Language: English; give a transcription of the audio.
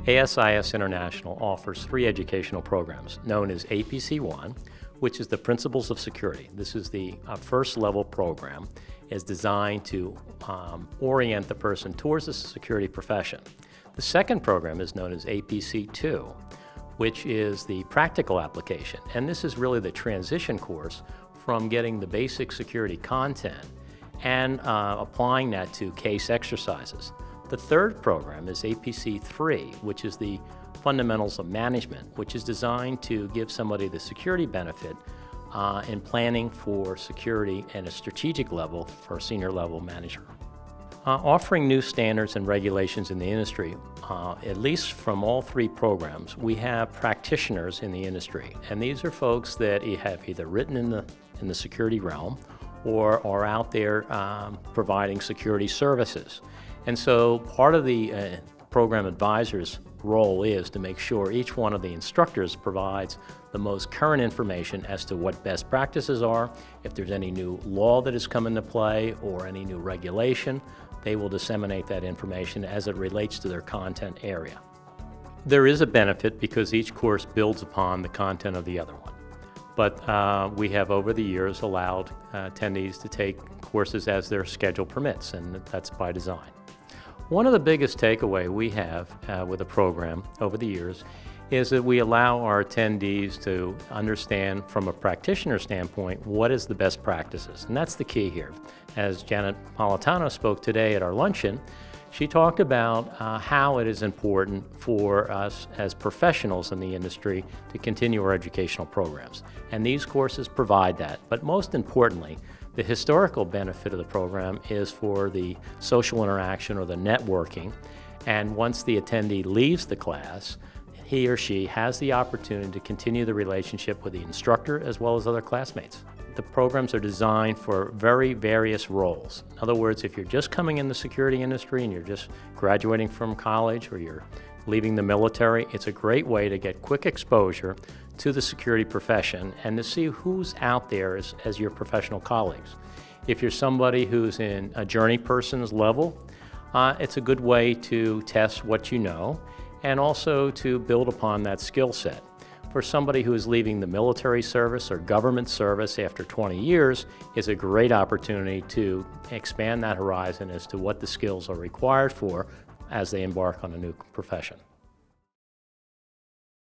ASIS International offers 3 educational programs known as APC I, which is the Principles of Security. This is the first level program. It's designed to orient the person towards the security profession. The second program is known as APC II, which is the practical application. And this is really the transition course from getting the basic security content and applying that to case exercises. The third program is APC III, which is the Fundamentals of Management, which is designed to give somebody the security benefit in planning for security at a strategic level for a senior level manager. Offering new standards and regulations in the industry, at least from all 3 programs, we have practitioners in the industry, and these are folks that have either written in the security realm or are out there providing security services. And so part of the program advisor's role is to make sure each one of the instructors provides the most current information as to what best practices are. If there's any new law that has come into play or any new regulation, they will disseminate that information as it relates to their content area. There is a benefit because each course builds upon the content of the other one. But we have over the years allowed attendees to take courses as their schedule permits, and that's by design. One of the biggest takeaway we have with the program over the years is that we allow our attendees to understand from a practitioner standpoint what is the best practices, and that's the key here. As Janet Politano spoke today at our luncheon, she talked about how it is important for us as professionals in the industry to continue our educational programs. And these courses provide that. But most importantly, the historical benefit of the program is for the social interaction or the networking. And once the attendee leaves the class, he or she has the opportunity to continue the relationship with the instructor as well as other classmates. The programs are designed for very various roles. In other words, if you're just coming in the security industry and you're just graduating from college or you're leaving the military, it's a great way to get quick exposure to the security profession and to see who's out there as your professional colleagues. If you're somebody who's in a journey person's level, it's a good way to test what you know and also to build upon that skill set. For somebody who is leaving the military service or government service after 20 years, it's a great opportunity to expand that horizon as to what the skills are required for as they embark on a new profession.